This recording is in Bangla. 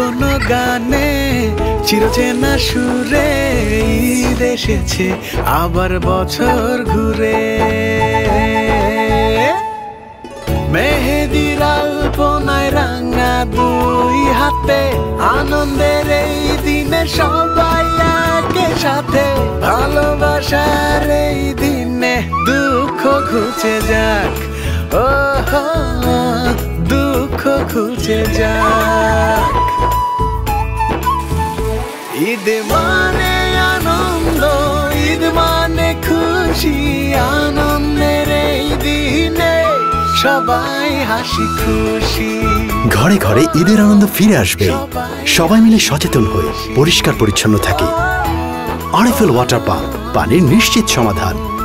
কোনো গানে চিরচেনা সুরে ঈদ এসেছে আবার বছর ঘুরে। মেহেদির আলপনায় রাঙা দুই হাতে আনন্দের এই দিনে সবাই একে সাথে, ভালোবাসার এই দিনে দুঃখ ঘুচে যাক, ও দুঃখ ঘুচে যাক। ঈদ মানে আনন্দ, ঈদ মানে খুশি, আনন্দের এই দিনে সবাই হাসি খুশি। ঘরে ঘরে ঈদের আনন্দ ফিরে আসবে, সবাই মিলে সচেতন হয়ে পরিষ্কার পরিচ্ছন্ন থাকি। আরএফএল ওয়াটার পাম্প, পানির নিশ্চিত সমাধান।